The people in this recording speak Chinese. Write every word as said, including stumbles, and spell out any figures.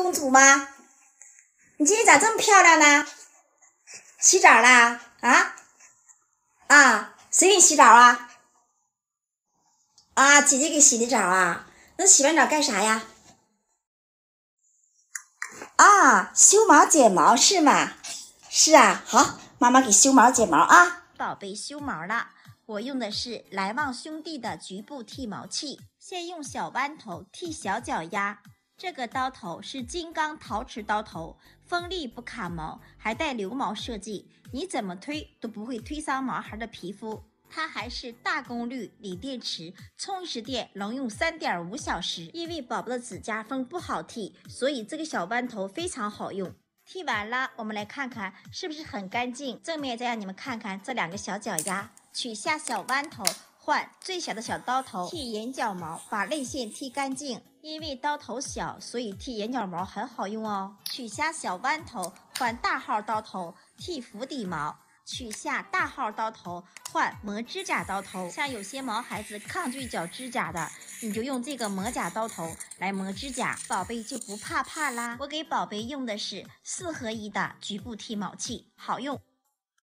公主吗？你今天咋这么漂亮呢？洗澡啦？啊啊，谁给你洗澡啊？啊，姐姐给洗的澡啊？那洗完澡干啥呀？啊，修毛剪毛是吗？是啊，好，妈妈给修毛剪毛啊。 宝贝修毛了，我用的是来旺兄弟的局部剃毛器，先用小弯头剃小脚丫。这个刀头是金刚陶瓷刀头，锋利不卡毛，还带流毛设计，你怎么推都不会推伤毛孩的皮肤。它还是大功率锂电池，充一次电能用 三点五小时。因为宝宝的指甲缝不好剃，所以这个小弯头非常好用。剃完了，我们来看看是不是很干净。正面再让你们看看这两个小脚丫，取下小弯头，换最小的小刀头剃眼角毛，把泪线剃干净。因为刀头小，所以剃眼角毛很好用哦。取下小弯头，换大号刀头剃腹底毛。取下大号刀头，换磨指甲刀头。像有些毛孩子抗拒绞指甲的，你就用这个磨甲刀头来磨指甲，宝贝就不怕怕啦。我给宝贝用的是四合一的局部剃毛器，好用。